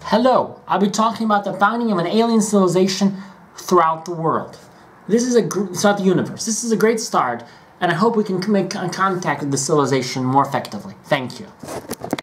Hello, I'll be talking about the founding of an alien civilization throughout the world. Throughout the universe. This is a great start, and I hope we can make contact with the civilization more effectively. Thank you.